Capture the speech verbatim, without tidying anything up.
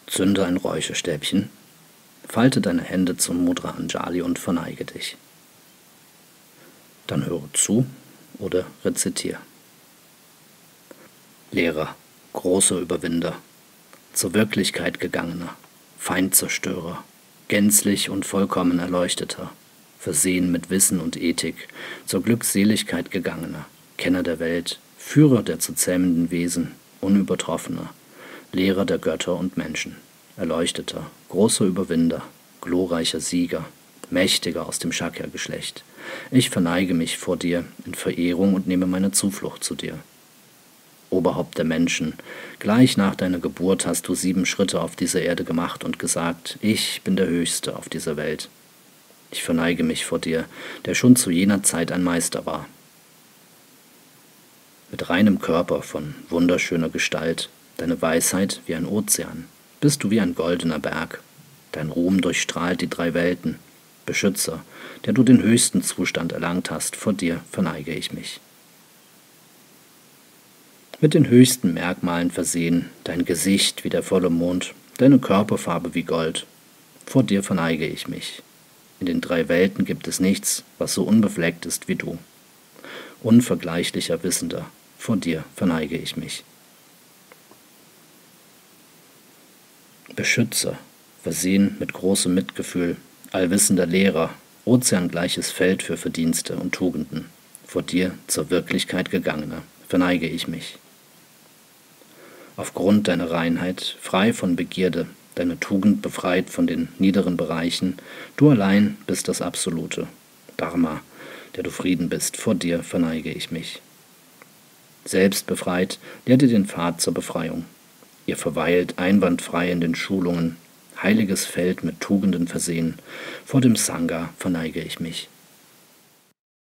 Zünde ein Räucherstäbchen, falte deine Hände zum Mudra Anjali und verneige dich. Dann höre zu oder rezitiere. Lehrer, großer Überwinder, zur Wirklichkeit gegangener, Feindzerstörer, gänzlich und vollkommen Erleuchteter, versehen mit Wissen und Ethik, zur Glückseligkeit gegangener, Kenner der Welt, Führer der zu zähmenden Wesen, Unübertroffener, Lehrer der Götter und Menschen, Erleuchteter, großer Überwinder, glorreicher Sieger, Mächtiger aus dem Shakya-Geschlecht. Ich verneige mich vor dir in Verehrung und nehme meine Zuflucht zu dir. Oberhaupt der Menschen, gleich nach deiner Geburt hast du sieben Schritte auf dieser Erde gemacht und gesagt, ich bin der Höchste auf dieser Welt. Ich verneige mich vor dir, der schon zu jener Zeit ein Meister war. Mit reinem Körper von wunderschöner Gestalt, deine Weisheit wie ein Ozean, bist du wie ein goldener Berg. Dein Ruhm durchstrahlt die drei Welten. Beschützer, der du den höchsten Zustand erlangt hast, vor dir verneige ich mich. Mit den höchsten Merkmalen versehen, dein Gesicht wie der volle Mond, deine Körperfarbe wie Gold. Vor dir verneige ich mich. In den drei Welten gibt es nichts, was so unbefleckt ist wie du. Unvergleichlicher Wissender, vor dir verneige ich mich. Beschützer, versehen mit großem Mitgefühl, allwissender Lehrer, ozeangleiches Feld für Verdienste und Tugenden, vor dir zur Wirklichkeit gegangener, verneige ich mich. Aufgrund deiner Reinheit, frei von Begierde, deine Tugend befreit von den niederen Bereichen, du allein bist das Absolute, Dharma, der du Frieden bist, vor dir verneige ich mich. Selbst befreit, lehrt ihr den Pfad zur Befreiung. Ihr verweilt einwandfrei in den Schulungen, heiliges Feld mit Tugenden versehen, vor dem Sangha verneige ich mich.